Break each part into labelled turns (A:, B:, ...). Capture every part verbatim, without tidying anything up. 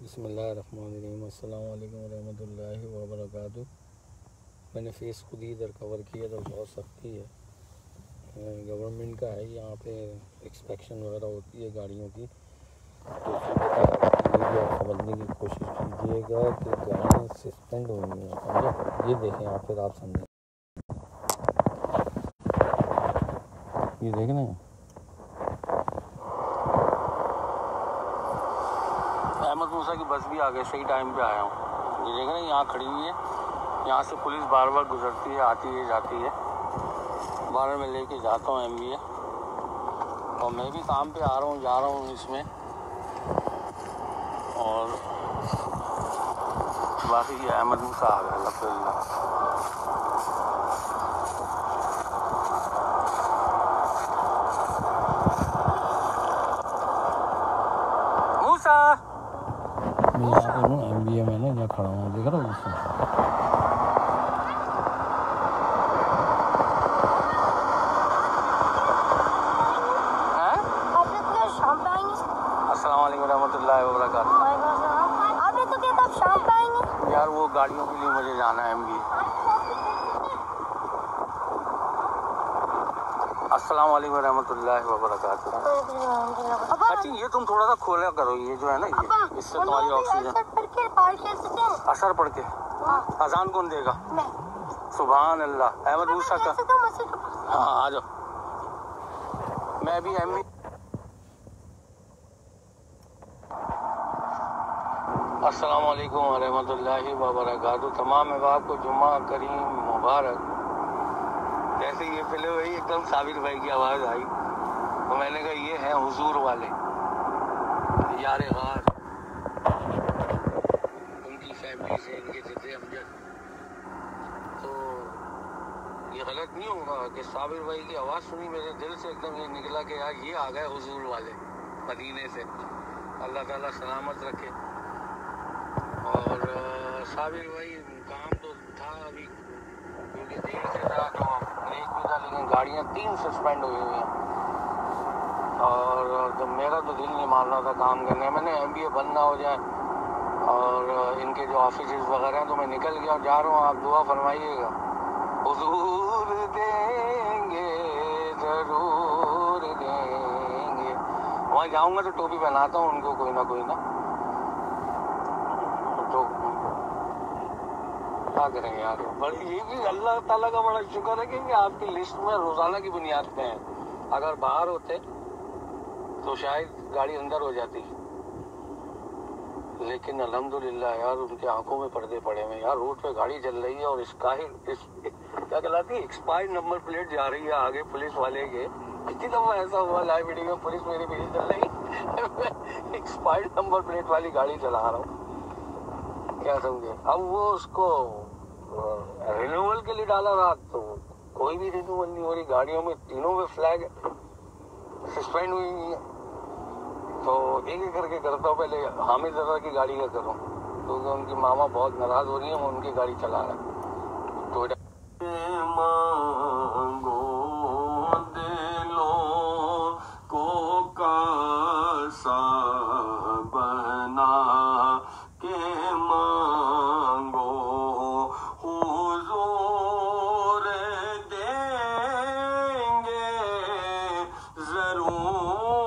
A: बिस्मिल्लाहिर्रहमानिर्रहीम। अस्सलाम वालेकुम रहमतुल्लाहि व बरकातुहू। मैंने फ़ेस खुद ही इधर कवर किया तो बहुत सख्ती है। गवर्नमेंट का है, यहाँ पे इंस्पेक्शन वगैरह होती है गाड़ियों की, तो समझने की कोशिश कीजिएगा कि गाड़ियाँ सस्पेंड हुई हैं, समझे। ये देखें आप, फिर आप समझें। ये देख रहे हैं, अहमद मूसा की बस भी आ गई, सही टाइम पे आया हूँ। ये देख रहे हैं, यहाँ खड़ी हुई है। यहाँ से पुलिस बार बार गुजरती है, आती है, जाती है। बार में लेके जाता हूँ एम बी ए, और मैं भी काम पे आ रहा हूँ, जा रहा हूँ इसमें। और बाकी ये अहमद मूसा आ गया, अल्हम्दुलिल्लाह। मूसा मैं यहाँ पे हूँ एम बी ए में ना, यहाँ खड़ा हूँ, देख रहा हूँ उससे। अस्सलाम वालेकुम रहमतुल्लाहि व बरकातुहू।
B: आपने तो कहता आप शाम पे आएंगे।
A: यार वो गाड़ियों के लिए मुझे जाना है एम बी ए। अस्सलाम वालेकुम रहमतुल्लाहि व बरकातुहू। अच्छा ये तुम थोड़ा सा खोला करो, ये जो है ना, ये इससे तुम्हारी ऑक्सीजन असर पड़ के। अजान कौन देगा? सुभान अल्लाह। अहमद मूसा का, हाँ आ जाओ। मैं भी एम बी अस्सलाम वालेकुम व रहमतुल्लाहि व बरकातुहू। तमाम अहबाब को जुम्मा करीम मुबारक। जैसे ये पहले वही एकदम साबिर भाई की आवाज़ आई, तो मैंने कहा ये हैं हुजूर वाले यार गार, उनकी फैमिली से, इनके जद्दे अमजद। तो ये गलत नहीं होगा कि साबिर भाई की आवाज़ सुनी, मेरे दिल से एकदम ये निकला कि यार ये आ गए हुजूर वाले मदीने से। अल्लाह ताला सलामत रखे। और साबिर भाई काम तो था अभी, क्योंकि देर से था तो ब्रेक भी था, लेकिन गाड़ियाँ तीन सस्पेंड हुई हुई हैं। और तो मेरा तो दिल नहीं मान रहा था काम करने। मैंने एम बी ए बंद ना हो जाए, और इनके जो ऑफिस वगैरह हैं, तो मैं निकल गया, जा रहा हूँ। आप दुआ फरमाइएगा। हुजूर देंगे, ज़रूर देंगे। वहाँ जाऊँगा तो टोपी पहनाता हूँ उनको, कोई ना कोई ना। तो क्या करेंगे यार, बड़ी ये भी अल्लाह ताला का बड़ा शुक्र है कि आपकी लिस्ट में रोजाना की बुनियाद पे है। अगर बाहर होते तो शायद गाड़ी अंदर हो जाती, लेकिन अल्हम्दुलिल्लाह यार उनके आंखों में पर्दे पड़े हुए। यार रोड पे गाड़ी चल रही है और इसका ही इस, क्या कहलाती है, एक्सपायर्ड नंबर प्लेट जा रही है आगे पुलिस वाले के। कितनी दफा ऐसा हुआ लाइव वीडियो में, पुलिस मेरे पीछे चल रही, एक्सपायर्ड नंबर प्लेट वाली गाड़ी चला रहा हूँ, क्या समझे। अब वो उसको रिन्यूअल के लिए डाला रात, तो कोई भी रिन्यूअल नहीं हो रही। गाड़ियों में तीनों में फ्लैग सस्पेंड हुई हुई है। तो एक एक करके करता हूँ, पहले हामिद ज़रा की गाड़ी का करूँ, क्योंकि तो उनकी मामा बहुत नाराज हो रही है, वो उनकी गाड़ी चला रहा है। तो मांगो दिलों को कासा बना के मांगो, हुजूर देंगे, जरूर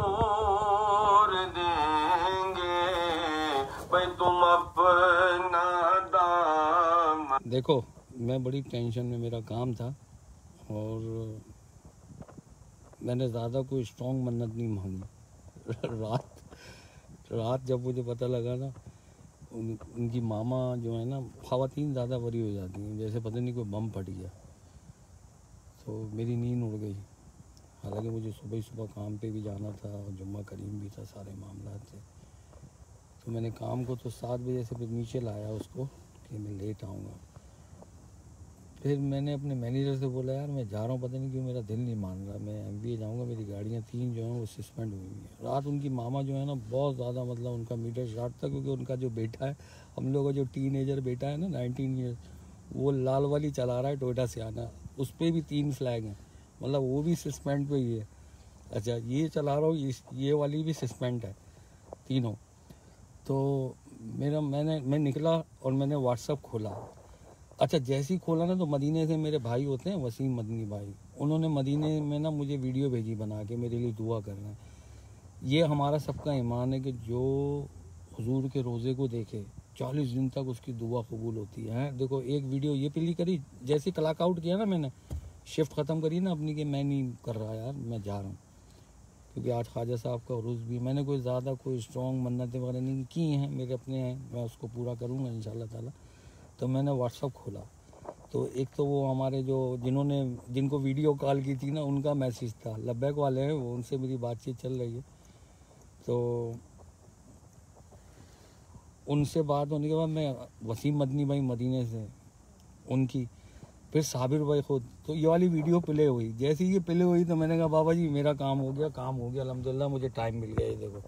A: देंगे, भाई तुम अपना दाम। देखो मैं बड़ी टेंशन में, मेरा काम था, और मैंने ज़्यादा कोई स्ट्रॉन्ग मन्नत नहीं मांगी। रात रात जब मुझे पता लगा ना, उन, उनकी मामा जो है ना, ख़वातीन ज़्यादा वरी हो जाती हैं, जैसे पता नहीं कोई बम फट गया, तो मेरी नींद उड़ गई। हालांकि मुझे सुबह ही सुबह काम पे भी जाना था, और जुम्मा करीम भी था, सारे मामला थे। तो मैंने काम को तो सात बजे से फिर नीचे लाया उसको कि मैं लेट आऊँगा। फिर मैंने अपने मैनेजर से बोला, यार मैं जा रहा हूँ, पता नहीं क्यों मेरा दिल नहीं मान रहा, मैं एम बी ए जाऊँगा, मेरी गाड़ियाँ तीन जो हैं वो सस्पेंड हुई हुई हैं। रात उनकी मामा जो है ना, बहुत ज़्यादा मतलब उनका मीटर शार्ट था, क्योंकि उनका जो बेटा है, हम लोग का जो टीनेजर बेटा है ना, नाइनटीन ईयर्स, वो लाल वाली चला रहा है, टोयोटा सियाना, उस पर भी तीन फ्लैग हैं, मतलब वो भी सस्पेंड पे ही है। अच्छा ये चला रहा हूँ, ये वाली भी सस्पेंड है, तीनों। तो मेरा मैंने मैं निकला और मैंने व्हाट्सअप खोला। अच्छा जैसे ही खोला ना तो मदीने से मेरे भाई होते हैं वसीम मदनी भाई, उन्होंने मदीने में ना मुझे वीडियो भेजी बना के, मेरे लिए दुआ कर रहे हैं। ये हमारा सबका ईमान है कि जो हुजूर के रोज़े को देखे चालीस दिन तक उसकी दुआ कबूल होती है। देखो एक वीडियो ये पिली करी, जैसे क्लॉक आउट किया ना मैंने, शिफ्ट ख़त्म करी ना अपनी कि मैं नहीं कर रहा यार, मैं जा रहा हूँ, क्योंकि आज ख्वाजा साहब का उरूस भी, मैंने कोई ज़्यादा कोई स्ट्रॉन्ग मन्नतें वगैरह नहीं की हैं, मेरे अपने हैं, मैं उसको पूरा करूँगा इंशाल्लाह ताला। तो मैंने व्हाट्सअप खोला तो एक तो वो हमारे जो जिन्होंने जिनको वीडियो कॉल की थी ना उनका मैसेज था, लब्बैक वाले हैं वो, उनसे मेरी बातचीत चल रही है। तो उनसे बात होने के बाद मैं वसीम मदनी भाई मदीने से उनकी, फिर साबिर भाई खुद, तो ये वाली वीडियो प्ले हुई। जैसे ही ये प्ले हुई तो मैंने कहा बाबा जी मेरा काम हो गया, काम हो गया अल्हम्दुलिल्लाह, मुझे टाइम मिल गया। ये देखो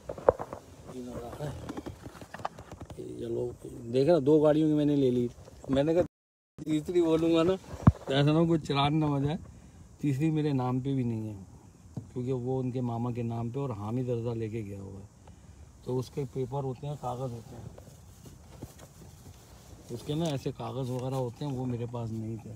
A: चलो देखा ना, दो गाड़ियों की मैंने ले ली। मैंने कहा तीसरी बोलूँगा ना तो ऐसा ना कुछ चलान ना हो जाए। तीसरी मेरे नाम पे भी नहीं है क्योंकि वो उनके मामा के नाम पे और हामिद रजा लेके गया हुआ है, तो उसके पेपर होते हैं, कागज़ होते हैं उसके ना, ऐसे कागज़ वगैरह होते हैं, वो मेरे पास नहीं थे।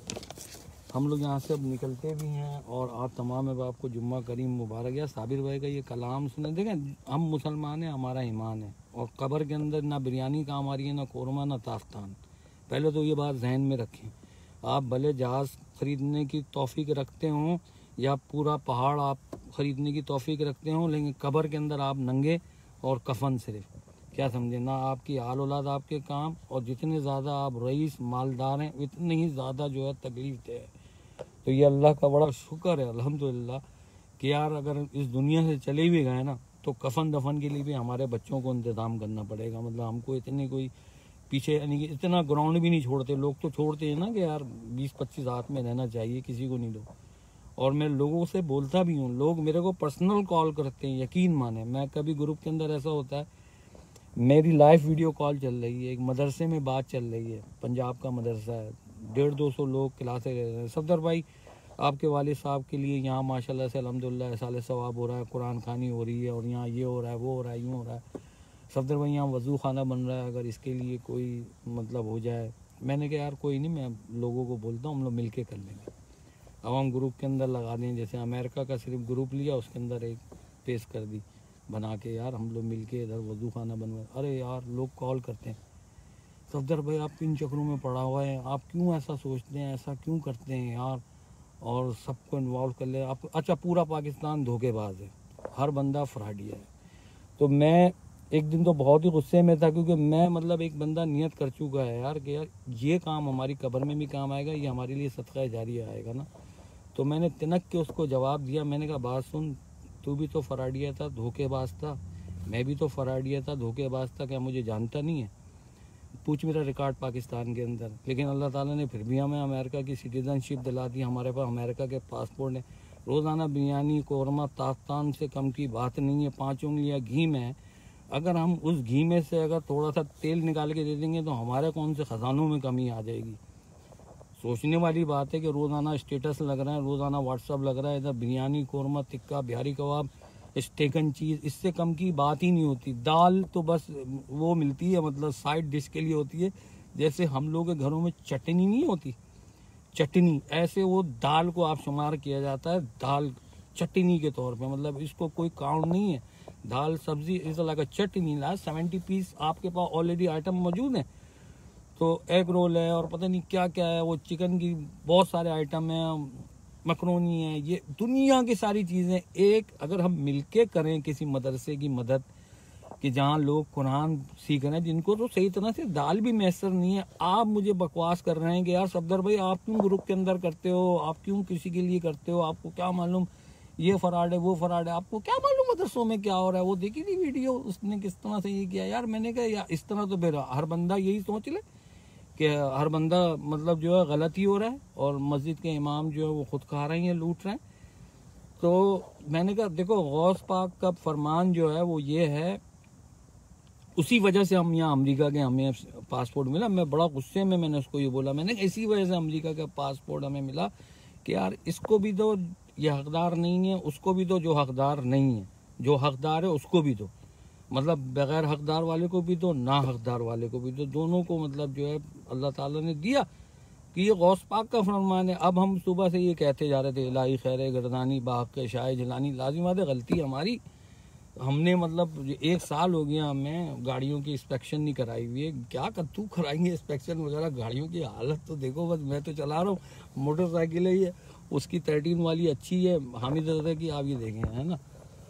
A: हम लोग यहाँ से अब निकलते भी हैं और आप तमाम अब आपको जुम्मा करीम मुबारक। या साबिर भाई का ये कलाम सुने, देखें हम मुसलमान हैं, हमारा ईमान है, और कब्र के अंदर ना बिरयानी काम आ रही है, ना कोरमा, ना ताफ्तान। पहले तो ये बात जहन में रखें। आप भले जहाज़ ख़रीदने की तौफीक रखते हों या पूरा पहाड़ आप ख़रीदने की तौफीक रखते हों, लेकिन कब्र के अंदर आप नंगे और कफन सिर्फ, क्या समझे, ना आपकी आल औलाद आपके काम, और जितने ज़्यादा आप रईस मालदार हैं उतनी ही ज़्यादा जो है तकलीफ है। तो ये अल्लाह का बड़ा शुक्र है अल्हम्दुलिल्लाह कि यार अगर इस दुनिया से चले भी गए ना तो कफन दफन के लिए भी हमारे बच्चों को इंतज़ाम करना पड़ेगा। मतलब हमको इतनी कोई पीछे यानी कि इतना ग्राउंड भी नहीं छोड़ते लोग, तो छोड़ते हैं ना कि यार बीस पच्चीस हाथ में रहना चाहिए, किसी को नहीं दो। और मैं लोगों से बोलता भी हूँ, लोग मेरे को पर्सनल कॉल करते हैं, यकीन माने। मैं कभी ग्रुप के अंदर ऐसा होता है मेरी लाइव वीडियो कॉल चल रही है, एक मदरसे में बात चल रही है, पंजाब का मदरसा है, डेढ़ दो सौ लोग क्लासे ले रहे हैं, सफदर भाई आपके वालिद साहब के लिए यहाँ माशाल्लाह से अल्हम्दुलिल्लाह साले सवाब हो रहा है, कुरान खानी हो रही है, और यहाँ ये हो रहा है, वो हो रहा है, यूँ हो रहा है। सफदर भाई यहाँ वज़ू खाना बन रहा है, अगर इसके लिए कोई मतलब हो जाए। मैंने कहा यार कोई नहीं, मैं लोगों को बोलता हूँ हम लोग मिल के कर लेंगे। अब हम ग्रुप के अंदर लगा दें, जैसे अमेरिका का सिर्फ ग्रुप लिया, उसके अंदर एक पेश कर दी बना के, यार हम लोग मिल के इधर वज़ू खाना बनवा। अरे यार लोग कॉल करते हैं, सफदर भाई आप किन चक्रों में पड़ा हुआ है, आप क्यों ऐसा सोचते हैं, ऐसा क्यों करते हैं यार, और सबको इन्वॉल्व कर ले आप। अच्छा पूरा पाकिस्तान धोखेबाज है, हर बंदा फ्रॉडिया है। तो मैं एक दिन तो बहुत ही गुस्से में था, क्योंकि मैं मतलब एक बंदा नियत कर चुका है यार कि यार ये काम हमारी कब्र में भी काम आएगा, ये हमारे लिए सदका जारिया आएगा ना। तो मैंने तिनक के उसको जवाब दिया, मैंने कहा बात सुन, तू भी तो फ्रॉडिया था, धोखेबाज था, मैं भी तो फ्रॉडिया था, धोखेबाज था, क्या मुझे जानता नहीं है, पूछ मेरा रिकॉर्ड पाकिस्तान के अंदर। लेकिन अल्लाह ताला ने फिर भी हमें अमेरिका की सिटीजनशिप दिला दी, हमारे पास अमेरिका के पासपोर्ट है। रोज़ाना बिरयानी कोरमा ताफ्तान से कम की बात नहीं है, पाँच उंगलियाँ घी में है, अगर हम उस घी में से अगर थोड़ा सा तेल निकाल के दे देंगे तो हमारे कौन से ख़जानों में कमी आ जाएगी। सोचने वाली बात है कि रोज़ाना स्टेटस लग रहा है, रोज़ाना व्हाट्सअप लग रहा है, इधर बिरयानी कोरमा टिक्का बिहारी कबाब स्टेकन चीज़, इससे कम की बात ही नहीं होती। दाल तो बस वो मिलती है, मतलब साइड डिश के लिए होती है, जैसे हम लोग के घरों में चटनी नहीं होती, चटनी, ऐसे वो दाल को आप शुमार किया जाता है दाल चटनी के तौर पे, मतलब इसको कोई काउंट नहीं है। दाल सब्जी इस लाइक चटनी ला सेवेंटी पीस आपके पास ऑलरेडी आइटम मौजूद है। तो एग रोल है और पता नहीं क्या क्या है, वो चिकन की बहुत सारे आइटम हैं, मकरोनी है, ये दुनिया की सारी चीज़ें एक अगर हम मिलके करें किसी मदरसे की मदद कि जहाँ लोग कुरान सीख रहे हैं, जिनको तो सही तरह से दाल भी मैसर नहीं है। आप मुझे बकवास कर रहे हैं कि यार सफदर भाई आप क्यों ग्रुप के अंदर करते हो, आप क्यों किसी के लिए करते हो, आपको क्या मालूम ये फराड है वो फराड है, आपको क्या मालूम मदरसों में क्या हो रहा है। वो देखी थी वीडियो उसने किस तरह से ये किया। यार मैंने कहा यार इस तरह तो फिर हर बंदा यही सोच ले कि हर बंदा मतलब जो है गलत ही हो रहा है, और मस्जिद के इमाम जो है वो खुद खा रहे हैं, लूट रहे हैं। तो मैंने कहा देखो गौस पाक का फरमान जो है वो ये है, उसी वजह से हम यहाँ अमेरिका के हमें पासपोर्ट मिला। मैं बड़ा गुस्से में मैंने उसको ये बोला, मैंने इसी वजह से अमेरिका का पासपोर्ट हमें मिला कि यार इसको भी दो, ये हकदार नहीं है, उसको भी दो जो हकदार नहीं है, जो हकदार है उसको भी दो। मतलब बग़ैर हकदार वाले को भी दो, ना हकदार वाले को भी दो, दोनों को मतलब जो है अल्लाह ताला ने दिया कि ये गौस पाक का फरमान है। अब हम सुबह से ये कहते जा रहे थे इलाही खैर गर्दानी बाग के शाय जलानी, लाजिमात गलती हमारी, हमने मतलब एक साल हो गया हमें गाड़ियों की इंस्पेक्शन नहीं कराई हुई है। क्या कद्दू कराएंगे इंस्पेक्शन वगैरह, गाड़ियों की हालत तो देखो, बस मैं तो चला रहा हूँ, मोटरसाइकिल है ये, उसकी थर्टीन वाली अच्छी है, हामिद रजा की आप ये देखें, है ना।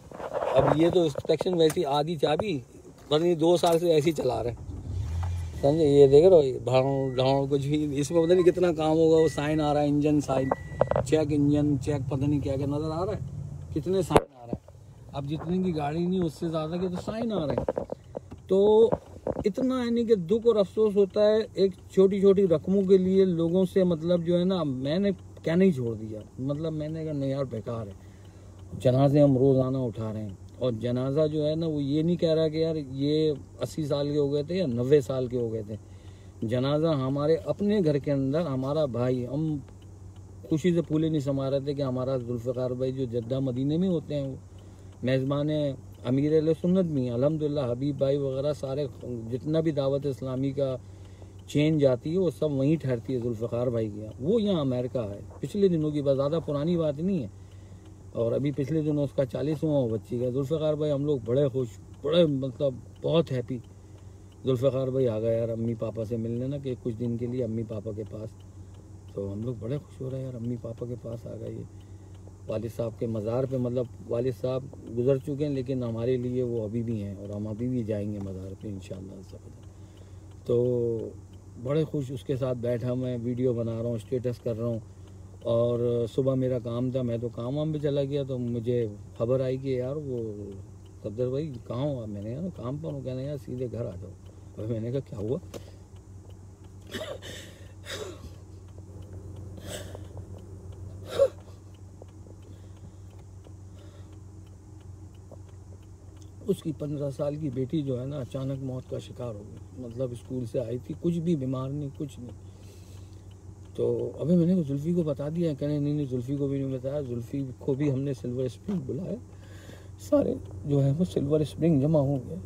A: अब ये तो इंस्पेक्शन वैसी आधी चाबी पर दो साल से ऐसे ही चला रहे हैं, समझे। ये देख रहे हो भाड़ ढाड़ कुछ भी, इसमें पता नहीं कितना काम होगा। वो साइन आ रहा है, engine sign check, engine check, पता नहीं क्या क्या नज़र आ रहा है, कितने साइन आ रहा है। अब जितने की गाड़ी नहीं उससे ज़्यादा के तो साइन आ रहे हैं। तो इतना यानी कि दुख और अफसोस होता है एक छोटी छोटी रकमों के लिए लोगों से, मतलब जो है ना, मैंने कहना ही छोड़ दिया। मतलब मैंने कहा नहीं यार बेकार है, जनाजे हम रोज़ाना उठा रहे हैं, और जनाजा जो है ना वो ये नहीं कह रहा कि यार ये अस्सी साल के हो गए थे या नब्बे साल के हो गए थे। जनाजा हमारे अपने घर के अंदर हमारा भाई, हम खुशी से फूले नहीं समा रहे थे कि हमारा जुल्फ़िकार भाई जो जद्दा मदीने में होते हैं वो मेज़बान अमीर अहले सुन्नत भी, अल्हम्दुलिल्लाह हबीब भाई वगैरह सारे जितना भी दावत इस्लामी का चेन जाती है वो सब वहीं ठहरती है जुल्फ़िकार भाई की। वो यहाँ अमेरिका है, पिछले दिनों की बात, ज़्यादा पुरानी बात नहीं है, और अभी पिछले दिनों उसका चालीसवां बच्ची का। जुल्फ़िकार भाई हम लोग बड़े खुश, बड़े मतलब बहुत हैप्पी, जुल्फ़िकार भाई आ गया यार अम्मी पापा से मिलने ना, कि कुछ दिन के लिए अम्मी पापा के पास। तो हम लोग बड़े खुश हो रहे हैं यार अम्मी पापा के पास आ गए ये वालिद साहब के मज़ार पे। मतलब वालिद साहब गुजर चुके हैं लेकिन हमारे लिए वो अभी भी हैं, और हम अभी भी जाएंगे मज़ार पे इंशाअल्लाह। तो बड़े खुश, उसके साथ बैठा मैं वीडियो बना रहा हूँ, स्टेटस कर रहा हूँ। और सुबह मेरा काम था, मैं तो काम वाम पे चला गया, तो मुझे खबर आई कि यार वो सफदर भाई कहाँ हो आप। मैंने कहा काम पर हूँ। कहने यार सीधे घर आ जाओ। और मैंने कहा क्या हुआ। उसकी पंद्रह साल की बेटी जो है ना अचानक मौत का शिकार हो गई। मतलब स्कूल से आई थी, कुछ भी बीमार नहीं, कुछ नहीं। तो अभी मैंने जुल्फ़ी को बता दिया, कहने नहीं नहीं जुल्फ़ी को भी नहीं बताया। जुल्फ़ी को भी हमने सिल्वर स्प्रिंग बुलाया, सारे जो है वो सिल्वर स्प्रिंग जमा हो गए।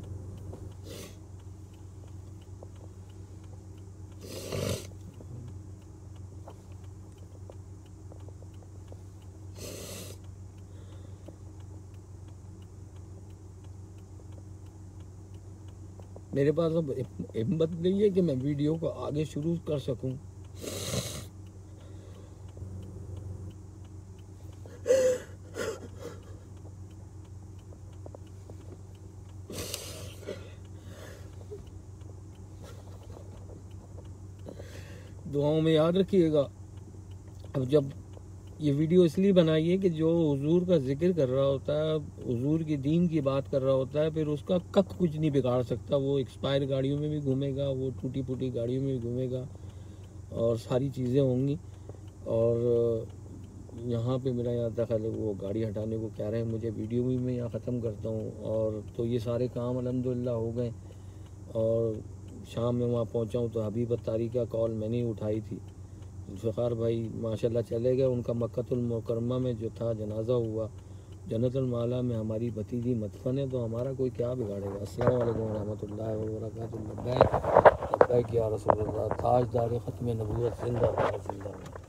A: मेरे पास अब हिम्मत नहीं है कि मैं वीडियो को आगे शुरू कर सकूं। दुआओं में याद रखिएगा। अब जब ये वीडियो इसलिए बनाई है कि जो हुजूर का जिक्र कर रहा होता है, हुजूर की दीन की बात कर रहा होता है, फिर उसका कख कुछ नहीं बिगाड़ सकता। वो एक्सपायर गाड़ियों में भी घूमेगा, वो टूटी फूटी गाड़ियों में भी घूमेगा, और सारी चीज़ें होंगी। और यहाँ पे मेरा यहाँ दखल है, वो गाड़ी हटाने को कह रहे हैं मुझे, वीडियो भी मैं यहाँ ख़त्म करता हूँ। और तो ये सारे काम अल्हम्दुलिल्लाह हो गए, और शाम में वहाँ पहुँचा हूँ तो हबीब अत्तारी का कॉल मैंने ही उठाई थी। जुल्फ़िकार भाई माशाल्लाह चले गए, उनका मक्कतुल मुकर्रमा में जो था जनाजा हुआ, जन्नतुल माला में हमारी भतीजी मदफन है, तो हमारा कोई क्या बिगाड़ेगा। अस्सलाम वालेकुम रहमतुल्लाहि व बरकातुहू। लब्बैक लब्बैक या रसूलल्लाह, ताजदार ख़त्म नबूवत जिंदाबाद जिंदाबाद।